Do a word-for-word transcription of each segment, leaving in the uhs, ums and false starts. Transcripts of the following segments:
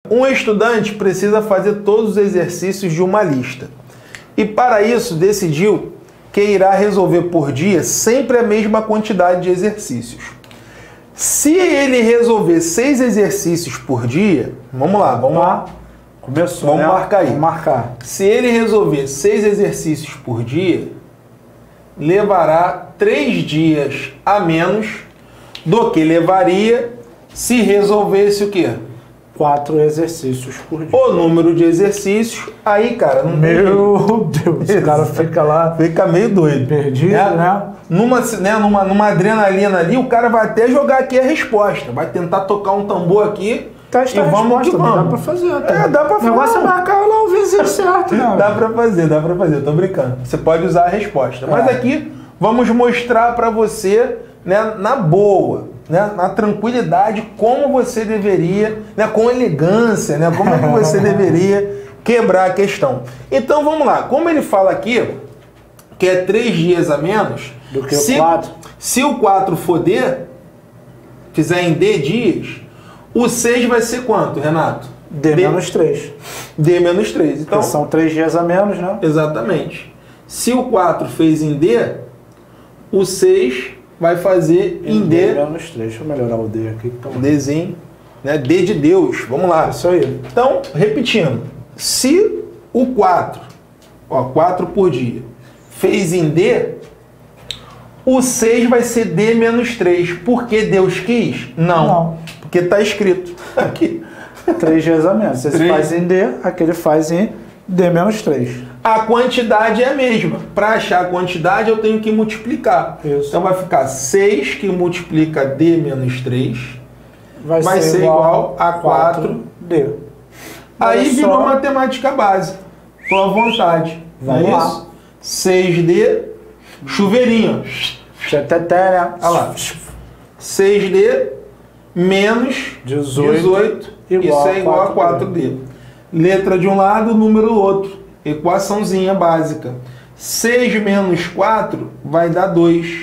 Um estudante precisa fazer todos os exercícios de uma lista. E para isso decidiu que irá resolver por dia sempre a mesma quantidade de exercícios. Se ele resolver seis exercícios por dia, vamos lá, vamos lá. Começou, vamos né? marcar aí. Vamos marcar. Se ele resolver seis exercícios por dia, levará três dias a menos do que levaria se resolvesse o quê? Quatro exercícios por dia. O número de exercícios, aí, cara, não Meu Deus, o cara fica lá... Fica meio doido. Perdido, né? né? Numa, né, numa, numa adrenalina ali, o cara vai até jogar aqui a resposta. Vai tentar tocar um tambor aqui. Testa e vamos que vamos. Dá pra fazer. Tá? É, dá pra fazer. O negócio é marcar lá o vizinho certo, né? Dá pra fazer, dá pra fazer. Tô brincando. Você pode usar a resposta. É. Mas aqui, vamos mostrar pra você, né, na boa, né, na tranquilidade, como você deveria, né, com elegância, né, como é que você deveria quebrar a questão. Então, vamos lá. Como ele fala aqui, que é três dias a menos... Do que se, o quatro. Se o quatro for D, fizer em D dias, o seis vai ser quanto, Renato? D, D menos três. D menos três. Então, são três dias a menos, né? Exatamente. Se o quatro fez em D, o seis vai fazer em, em D. D menos três. Deixa eu melhorar o D aqui. Então... Dzinho, né? D de Deus. Vamos lá. Isso aí. Então, repetindo. Se o quatro, ó, quatro por dia, fez em D, o seis vai ser D menos três. Porque Deus quis? Não. Não. Porque está escrito aqui. Três dias a menos. Se ele faz em D, aquele faz em D menos três. A quantidade é a mesma. Para achar a quantidade, eu tenho que multiplicar. Isso. Então vai ficar seis que multiplica D menos três. Vai, vai ser, ser igual a quatro D. Aí vira uma matemática básica. Estou à vontade. Vai é lá. Isso? seis D, chuveirinho. Teté, né? Olha lá. seis D menos dezoito, dezoito igual isso é igual a quatro D. Letra de um lado, número do outro. Equaçãozinha básica. seis menos quatro vai dar dois.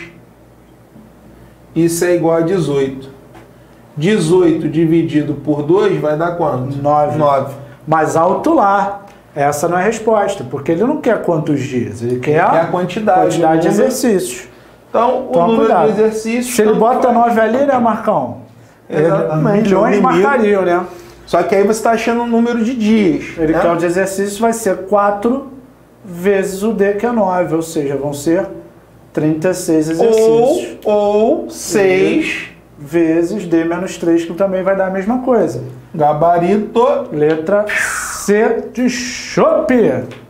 Isso é igual a dezoito. dezoito dividido por dois vai dar quanto? nove. nove. Mas alto lá. Essa não é a resposta, porque ele não quer quantos dias, ele quer, ele quer a quantidade, quantidade de exercícios. Então, Toma o número cuidado. de exercícios... Se ele bota nove ali, né, Marcão? Exatamente. Milhões marcariam, né? Só que aí você está achando o número de dias. Ele né? quer o de exercícios, vai ser quatro vezes o D, que é nove, ou seja, vão ser trinta e seis exercícios. Ou, ou seis vezes D menos três, que também vai dar a mesma coisa. Gabarito. Letra C de chope.